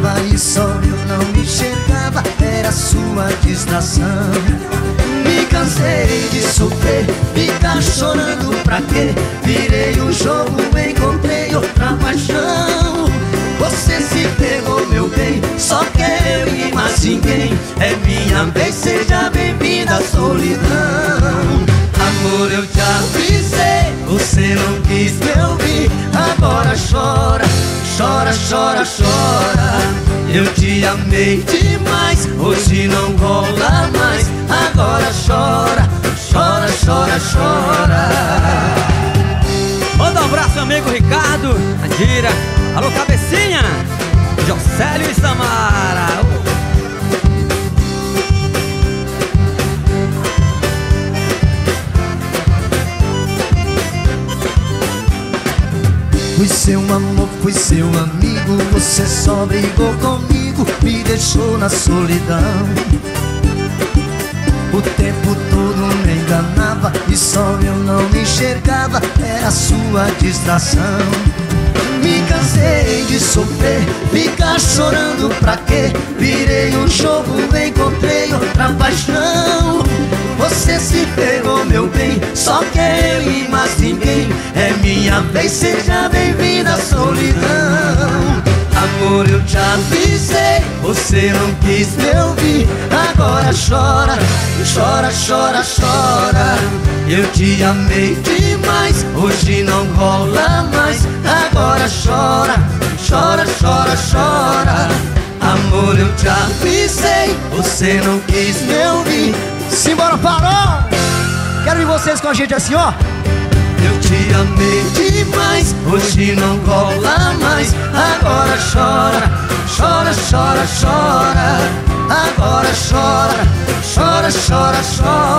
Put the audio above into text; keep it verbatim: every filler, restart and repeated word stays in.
enganava e só eu não me enxergava, era sua distração. Me cansei de sofrer, ficar chorando pra quê? Virei o jogo, encontrei outra paixão. Você se pegou, meu bem, só quer eu e mais ninguém. É minha vez, seja bem-vinda à solidão. Amor, eu te avisei, você não quis me ouvir. Agora chora, chora, chora, chora. Eu te amei demais, hoje não rola mais. Agora chora, chora, chora, chora. Manda um abraço, amigo Ricardo, Andira. Alô, Cabecinha, Jocélio e Samara. Fui seu amor, fui seu amigo, você só brigou comigo, me deixou na solidão. O tempo todo me enganava e só eu não me enxergava, era sua distração. Me cansei de sofrer, ficar chorando pra quê? Virei um jogo, encontrei outra paixão. Você se pegou, meu bem, só quer eu e mais ninguém. É minha vez, seja bem-vinda à solidão. Amor, eu te avisei, você não quis me ouvir. Agora chora, chora, chora, chora. Eu te amei demais, hoje não rola mais. Agora chora, chora, chora, chora. Amor, eu te avisei, você não quis me ouvir. Simbora, parou! Quero ver vocês com a gente assim, ó. Eu te amei demais, hoje não rola mais. Agora chora, chora, chora, chora. Agora chora, chora, chora, chora.